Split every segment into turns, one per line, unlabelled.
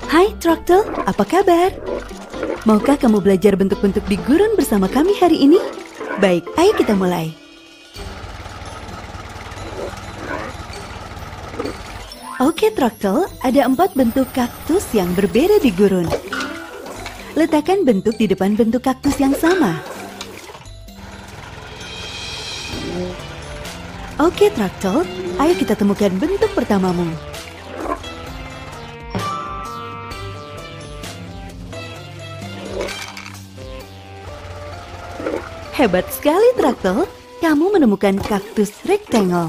Hai Troktel, apa kabar? Maukah kamu belajar bentuk-bentuk di gurun bersama kami hari ini? Baik, ayo kita mulai. Oke Troktel, ada 4 bentuk kaktus yang berbeda di gurun. Letakkan bentuk di depan bentuk kaktus yang sama. Oke Troktel, ayo kita temukan bentuk pertamamu. Hebat sekali Troktel, kamu menemukan kaktus rectangle.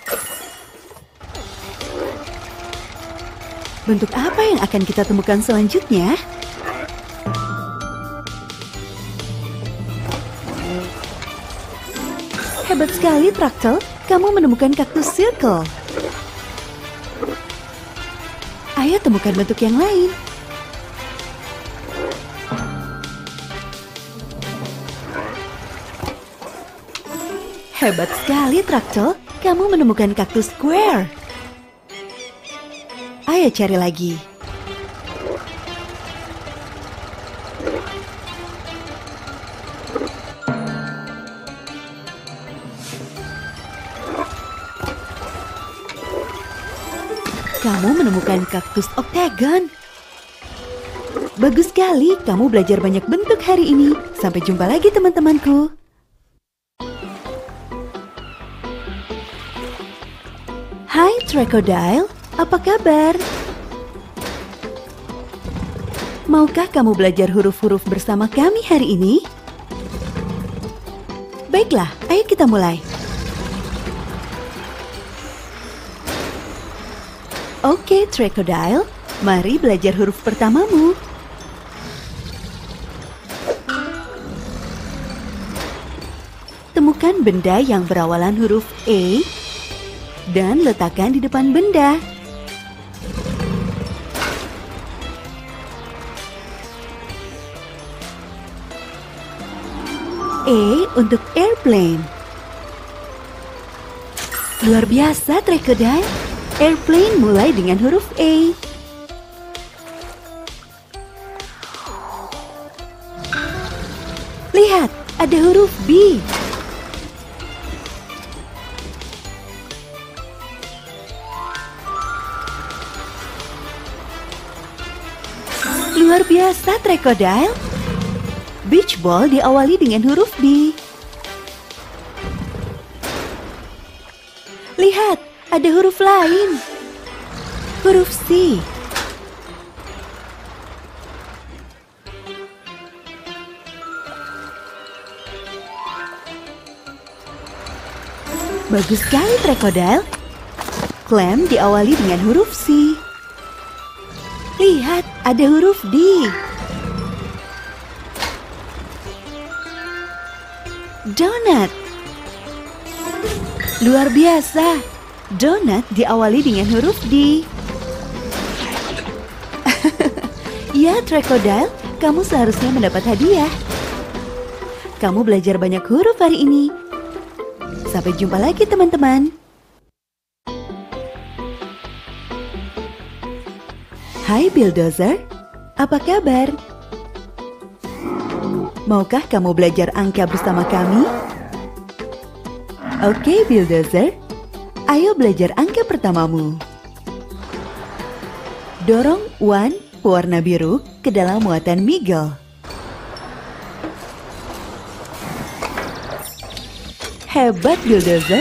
Bentuk apa yang akan kita temukan selanjutnya? Hebat sekali Troktel, kamu menemukan kaktus circle. Ayo temukan bentuk yang lain. Hebat sekali Troktel, kamu menemukan kaktus square. Ayo cari lagi. Kamu menemukan kaktus octagon. Bagus sekali, kamu belajar banyak bentuk hari ini. Sampai jumpa lagi teman-temanku. Hai Crocodile, apa kabar? Maukah kamu belajar huruf-huruf bersama kami hari ini? Baiklah, ayo kita mulai. Oke, Crocodile, mari belajar huruf pertamamu. Temukan benda yang berawalan huruf A dan letakkan di depan benda. A untuk airplane. Luar biasa, Crocodile. Airplane mulai dengan huruf A. Lihat, ada huruf B. Luar biasa, Crocodile. Beach ball diawali dengan huruf B. Lihat, ada huruf lain. Huruf C. Bagus sekali, Crocodile. Clam diawali dengan huruf C. Lihat, ada huruf D. Donut. Luar biasa. Donut diawali dengan huruf D. Ya, Crocodile, kamu seharusnya mendapat hadiah. Kamu belajar banyak huruf hari ini. Sampai jumpa lagi, teman-teman. Hai Bulldozer, apa kabar? Maukah kamu belajar angka bersama kami? Oke Bulldozer, ayo belajar angka pertamamu. Dorong Wan warna biru ke dalam muatan Miguel. Hebat Bulldozer.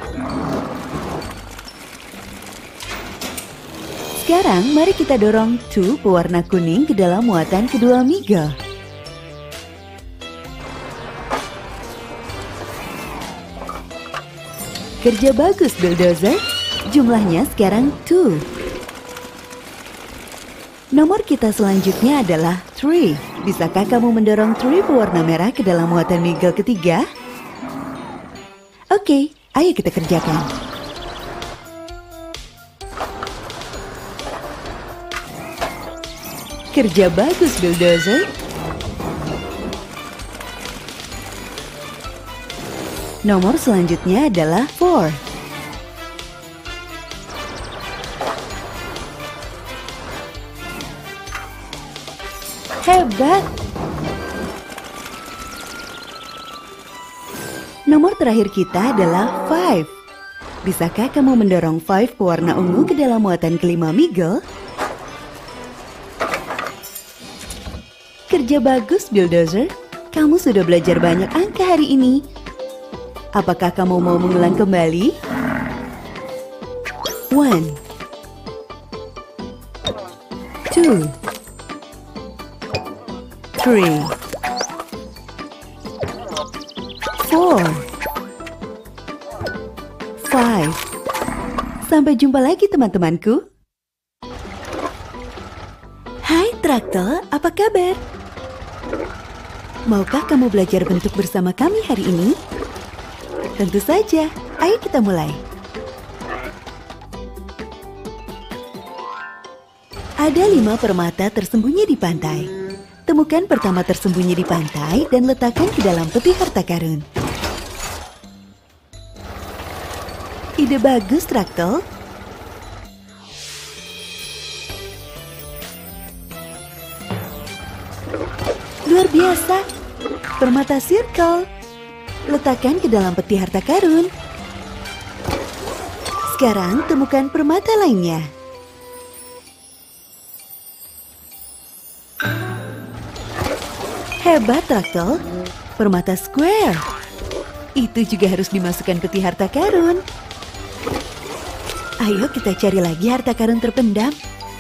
Sekarang mari kita dorong 2 pewarna kuning ke dalam muatan kedua Miguel. Kerja bagus Bulldozer. Jumlahnya sekarang 2. Nomor kita selanjutnya adalah 3. Bisakah kamu mendorong 3 pewarna merah ke dalam muatan Miguel ketiga? Oke, ayo kita kerjakan. Kerja bagus, Bulldozer. Nomor selanjutnya adalah 4. Hebat! Nomor terakhir kita adalah 5. Bisakah kamu mendorong 5 pewarna ungu ke dalam muatan kelima Miguel? Kerja bagus, Bulldozer. Kamu sudah belajar banyak angka hari ini. Apakah kamu mau mengulang kembali? 1, 2, 3, 4, 5. Sampai jumpa lagi teman-temanku. Hai Traktor, apa kabar? Maukah kamu belajar bentuk bersama kami hari ini? Tentu saja, ayo kita mulai. Ada 5 permata tersembunyi di pantai. Temukan pertama tersembunyi di pantai dan letakkan ke dalam peti harta karun. Ide bagus, Traktor. Luar biasa. Permata circle. Letakkan ke dalam peti harta karun. Sekarang temukan permata lainnya. Hebat, Traktor. Permata square. Itu juga harus dimasukkan peti harta karun. Ayo kita cari lagi harta karun terpendam.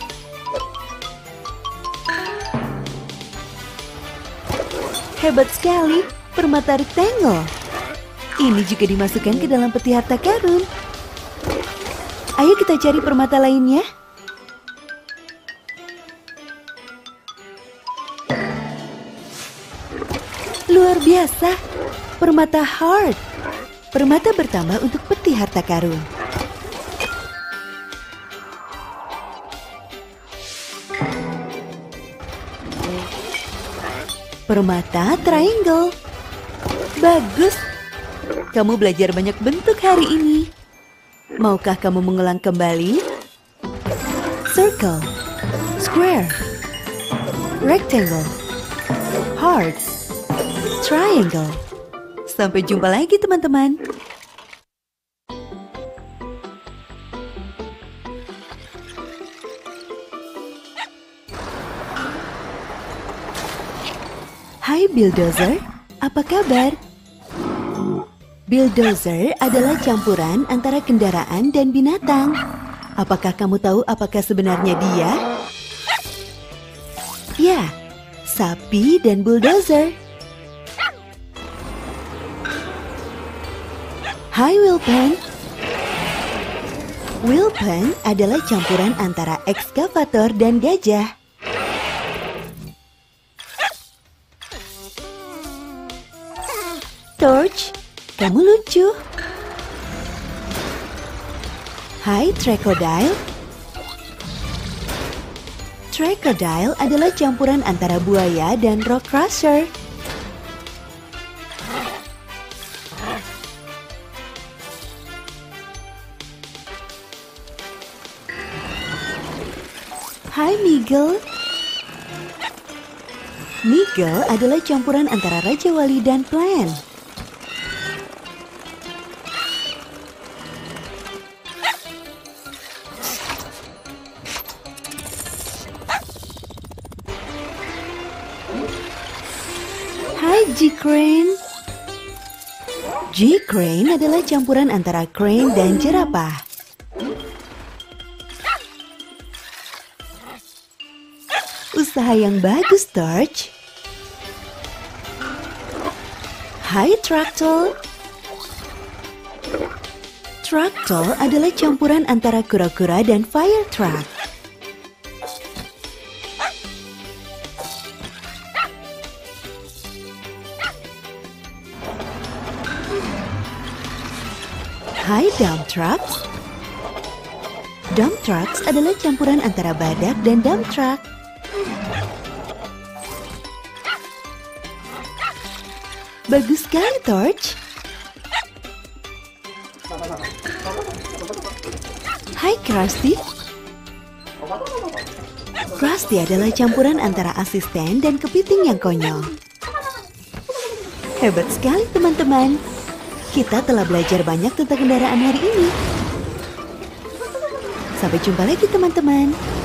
Hebat sekali, permata rectangle. Ini juga dimasukkan ke dalam peti harta karun. Ayo kita cari permata lainnya. Luar biasa, permata heart. Permata bertambah untuk peti harta karun. Permata triangle. Bagus. Kamu belajar banyak bentuk hari ini. Maukah kamu mengulang kembali? Circle, square, rectangle, heart, triangle. Sampai jumpa lagi teman-teman. Hai Bulldozer, apa kabar? Bulldozer adalah campuran antara kendaraan dan binatang. Apakah kamu tahu apakah sebenarnya dia? Ya, sapi dan bulldozer. Hai Wheelpan. Wheelpan adalah campuran antara ekskavator dan gajah. Torch, kamu lucu. Hai Crocodile. Crocodile adalah campuran antara buaya dan rock crusher. Hai Miguel. Miguel adalah campuran antara Raja Wali dan Plan. Hai G-Crane. G-Crane adalah campuran antara crane dan jerapah. Usaha yang bagus, Torch. Hai Traktor. Traktor adalah campuran antara kura-kura dan fire truck. Hai dump trucks. Dump trucks adalah campuran antara badak dan dump truck. Bagus sekali, Torch. Hai Krusty. Krusty adalah campuran antara asisten dan kepiting yang konyol. Hebat sekali teman-teman. Kita telah belajar banyak tentang kendaraan hari ini. Sampai jumpa lagi teman-teman.